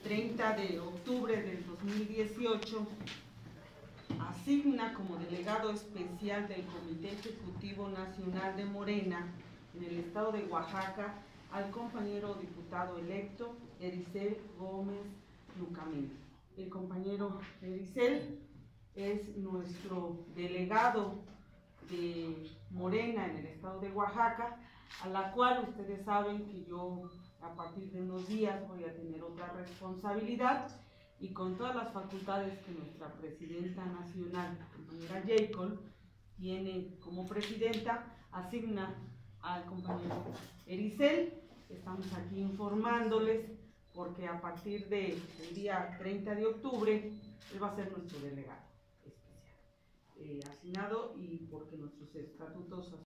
30 de octubre del 2018, asigna como delegado especial del Comité Ejecutivo Nacional de Morena en el estado de Oaxaca al compañero diputado electo Ericel Gómez Lucameli. El compañero Ericel es nuestro delegado de Morena en el estado de Oaxaca, a la cual ustedes saben que yo a partir de unos días voy a tener otra responsabilidad, y con todas las facultades que nuestra presidenta nacional, compañera Jacob, tiene como presidenta, asigna al compañero Ericel. Estamos aquí informándoles porque a partir del día 30 de octubre él va a ser nuestro delegado especial asignado, y porque nuestros estatutos